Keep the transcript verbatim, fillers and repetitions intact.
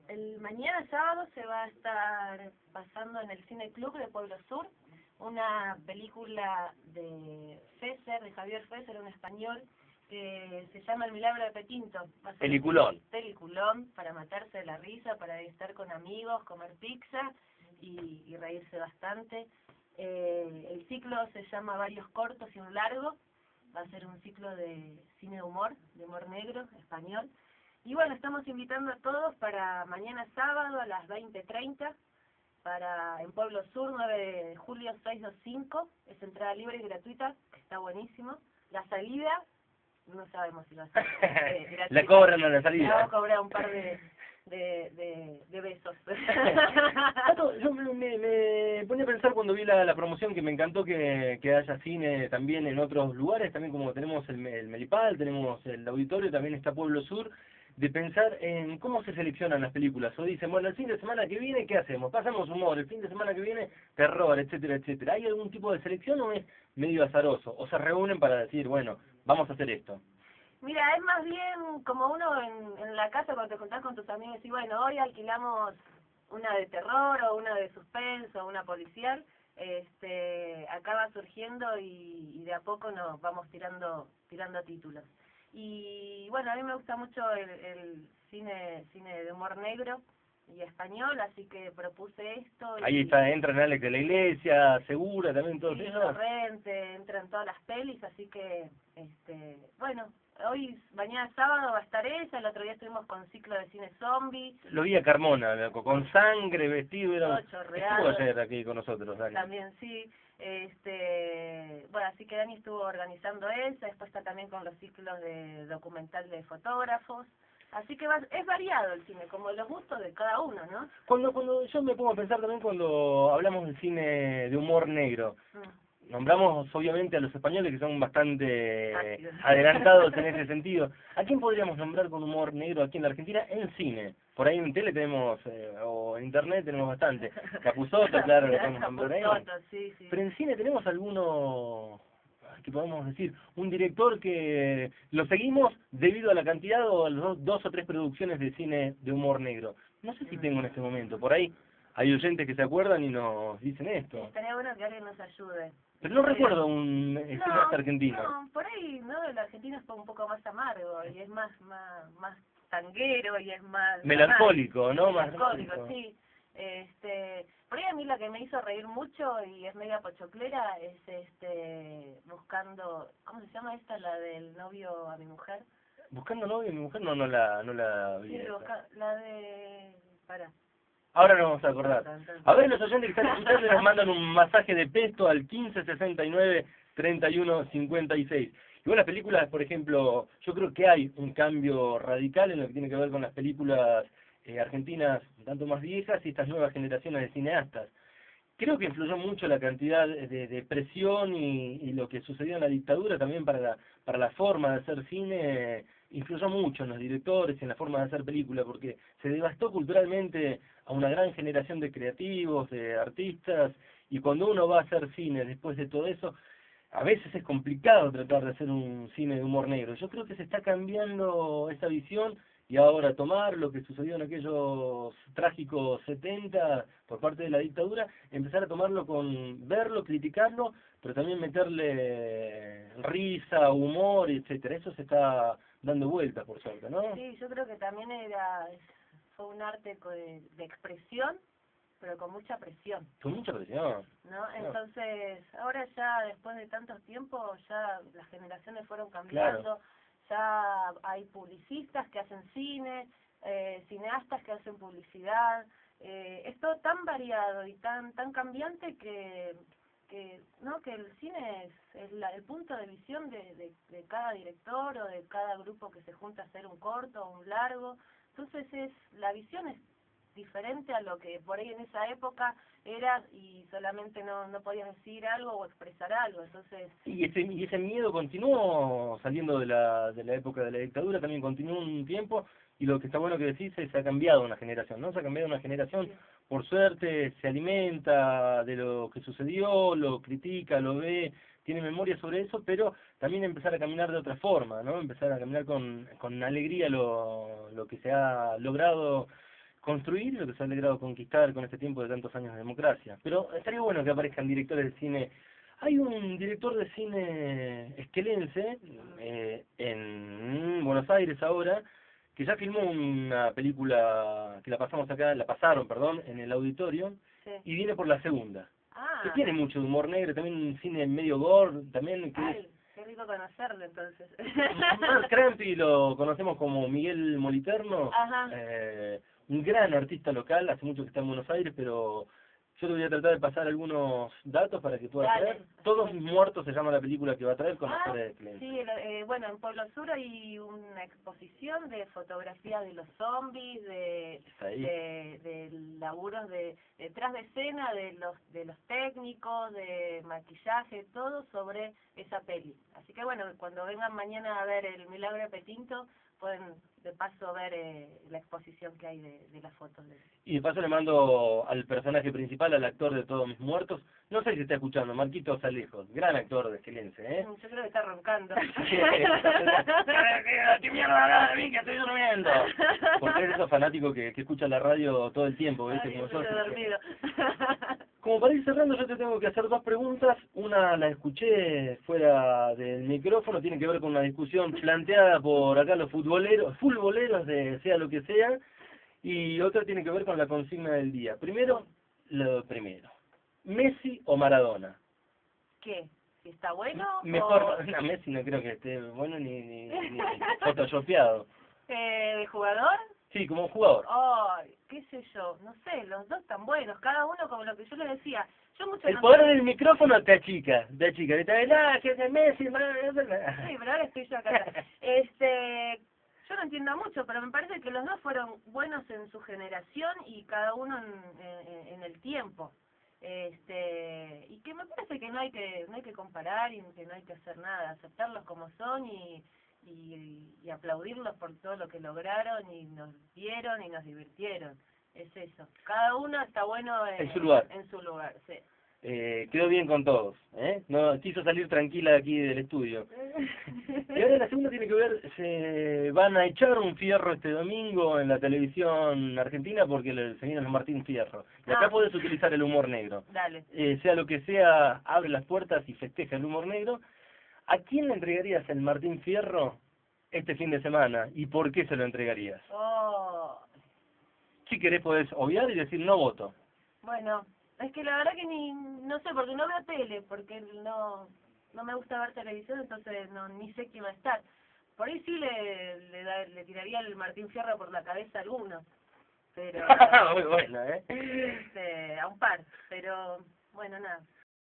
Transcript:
el mañana sábado se va a estar pasando en el Cine Club de Pueblo Sur una película de Fesser, de Javier Fesser, un español, que se llama El Milagro de Petinto. Va a ser Peliculón. un peliculón para matarse de la risa, para estar con amigos, comer pizza y, y reírse bastante. Eh, el ciclo se llama Varios cortos y un largo. Va a ser un ciclo de cine de humor, de humor negro, español. Y bueno, estamos invitando a todos para mañana sábado a las veinte treinta, para en Pueblo Sur, nueve de julio seiscientos veinticinco, es entrada libre y gratuita, está buenísimo. La salida, no sabemos si va a ser eh, gratuita. La cobran a la salida. Vamos a cobrar un par de, de, de, de besos. Tato, yo me, me, me ponía a pensar cuando vi la, la promoción que me encantó que, que haya cine también en otros lugares, también como tenemos el, el Melipal, tenemos el auditorio, también está Pueblo Sur, de pensar en cómo se seleccionan las películas. O dicen, bueno, el fin de semana que viene, ¿qué hacemos? Pasamos humor, el fin de semana que viene, terror, etcétera, etcétera. ¿Hay algún tipo de selección o es medio azaroso? ¿O se reúnen para decir, bueno, vamos a hacer esto? Mira, es más bien como uno en, en la casa cuando te juntás con tus amigos y bueno, hoy alquilamos una de terror o una de suspenso o una policial, este, acá va surgiendo y, y de a poco nos vamos tirando tirando títulos. Y bueno, a mí me gusta mucho el, el cine cine de humor negro y español, así que propuse esto. Y ahí está, entran Alex de la Iglesia, Segura, también todos sí, esos. Torrente, entran todas las pelis, así que, este, bueno, hoy, mañana sábado va a estar esa, el otro día estuvimos con ciclo de cine zombie. Lo vi a Carmona, loco, con sangre, vestido, era... Todo estuvo chorreado. ayer aquí con nosotros, Dani. También sí, este, bueno, así que Dani estuvo organizando esa, después está también con los ciclos de documental de fotógrafos. Así que va, es variado el cine, como los gustos de cada uno, ¿no? Cuando, cuando yo me pongo a pensar también cuando hablamos del cine de humor negro, Mm. nombramos obviamente a los españoles que son bastante Ácidos. adelantados en ese sentido. ¿A quién podríamos nombrar con humor negro aquí en la Argentina en cine? Por ahí en tele tenemos, eh, o en internet tenemos bastante. Capusotto, claro, lo podemos nombrar ahí. Capusotto, sí, sí. Pero en cine tenemos alguno que podemos decir, un director que lo seguimos debido a la cantidad o a las dos, dos o tres producciones de cine de humor negro. No sé si tengo en este momento, por ahí hay oyentes que se acuerdan y nos dicen esto. Estaría bueno que alguien nos ayude. Pero no recuerdo un cineasta argentino. No, por ahí, ¿no? El argentino es un poco más amargo y es más más más tanguero y es más... Melancólico, ¿no? Más Melancólico, sí. Este, por ahí a mí la que me hizo reír mucho y es media pochoclera es este buscando, ¿cómo se llama esta? La del novio a mi mujer. Buscando novio a mi mujer, no, no la, no la vi. Sí, busca, la de... para. Ahora nos vamos a acordar. A ver, los oyentes que están escuchando nos mandan un masaje de pesto al quince sesenta y nueve treinta y uno cincuenta y seis. Igual las películas, por ejemplo, yo creo que hay un cambio radical en lo que tiene que ver con las películas eh, argentinas un tanto más viejas y estas nuevas generaciones de cineastas. Creo que influyó mucho la cantidad de, de presión y, y lo que sucedió en la dictadura también para la, para la forma de hacer cine, influyó mucho en los directores y en la forma de hacer película, porque se devastó culturalmente a una gran generación de creativos, de artistas, y cuando uno va a hacer cine después de todo eso, a veces es complicado tratar de hacer un cine de humor negro. Yo creo que se está cambiando esa visión y ahora tomar lo que sucedió en aquellos trágicos setenta por parte de la dictadura, empezar a tomarlo con verlo, criticarlo, pero también meterle risa, humor, etcétera. Eso se está dando vueltas, por suerte, ¿no? Sí, yo creo que también era fue un arte de, de expresión, pero con mucha presión. Con mucha presión. ¿No? Entonces, ahora ya después de tantos tiempos, ya las generaciones fueron cambiando, Claro. Ya hay publicistas que hacen cine, eh, cineastas que hacen publicidad, eh, es todo tan variado y tan tan cambiante que que no que el cine es, es la, el punto de visión de, de, de cada director o de cada grupo que se junta a hacer un corto o un largo. Entonces es la visión es diferente a lo que por ahí en esa época era y solamente no no podías decir algo o expresar algo. Entonces y ese y ese miedo continuó saliendo de la de la época de la dictadura, también continuó un tiempo, y lo que está bueno que decís es se ha cambiado una generación, ¿no? Se ha cambiado una generación, sí. Por suerte se alimenta de lo que sucedió, lo critica, lo ve, tiene memoria sobre eso, pero también empezar a caminar de otra forma, ¿no? Empezar a caminar con con alegría lo lo que se ha logrado construir y lo que se ha logrado conquistar con este tiempo de tantos años de democracia. Pero estaría bueno que aparezcan directores de cine. Hay un director de cine esquelense eh, en Buenos Aires ahora, que ya filmó una película que la pasamos acá, la pasaron, perdón, en el auditorio, Sí. y viene por la segunda. Ah. Que tiene mucho humor negro, también un cine medio gore, también que Ay, es... qué rico conocerlo entonces. Mark Crampi lo conocemos como Miguel Moliterno, Ajá. eh, un gran artista local, hace mucho que está en Buenos Aires, pero yo te voy a tratar de pasar algunos datos para que puedas Dale. ver. Todos mis muertos se llama la película que va a traer con Ah, actores de Clemente. sí, el- eh, bueno, en Pueblo Sur hay una exposición de fotografías de los zombies, de, Está ahí. de, de laburos de detrás de escena, de los de los técnicos, de maquillaje, todo sobre esa peli. Así que bueno, cuando vengan mañana a ver El Milagro de Petinto, pueden de paso ver eh, la exposición que hay de, de las fotos de Y de paso le mando al personaje principal, al actor de Todos Mis Muertos, no sé si está escuchando, Marquitos Alejos, gran actor de Esquelense, ¿eh? Yo creo que está roncando. ¿Qué mierda hablas de mí que estoy durmiendo? Porque eres esos fanáticos que, que escuchan la radio todo el tiempo, ¿viste? Ay, Como estoy sos. dormido. Como para ir cerrando, yo te tengo que hacer dos preguntas. Una la escuché fuera del micrófono, tiene que ver con una discusión planteada por acá los futboleros, futboleros de sea lo que sea, y otra tiene que ver con la consigna del día. Primero, lo primero. ¿Messi o Maradona? ¿Qué? ¿Si está bueno? Mejor, o, no, Messi no creo que esté bueno ni, ni, ni photoshopeado. eh, ¿de jugador? Sí, como jugador. Ay, qué sé yo, no sé, los dos tan buenos, cada uno como lo que yo les decía. Yo mucho El no poder sé- del micrófono te achica, te achica. Te está ah, que es de Messi, ma- Sí, pero ahora estoy yo acá. Este, yo no entiendo mucho, pero me parece que los dos fueron buenos en su generación y cada uno en, en, en el tiempo. Este, y que me parece que no hay que no hay que comparar y que no hay que hacer nada, aceptarlos como son y y, y aplaudirlos por todo lo que lograron y nos dieron y nos divirtieron. Es eso. Cada uno está bueno en, En su lugar. En su lugar, sí. Eh, quedó bien con todos, ¿eh? No quiso salir tranquila de aquí del estudio. Y ahora la segunda tiene que ver, se van a echar un fierro este domingo en la televisión argentina porque el señor es Martín Fierro. Y acá Ah. podés utilizar el humor negro. Dale. Eh, sea lo que sea, abre las puertas y festeja el humor negro. ¿A quién le entregarías el Martín Fierro este fin de semana? ¿Y por qué se lo entregarías? Oh, Si querés podés obviar y decir no voto. bueno, es que la verdad que ni, no sé, porque no veo tele, porque no no me gusta ver televisión, entonces no ni sé quién va a estar. Por ahí sí le le, da- le tiraría el Martín Fierro por la cabeza a alguno, pero Muy bueno, ¿eh? este, a un par, pero bueno, nada.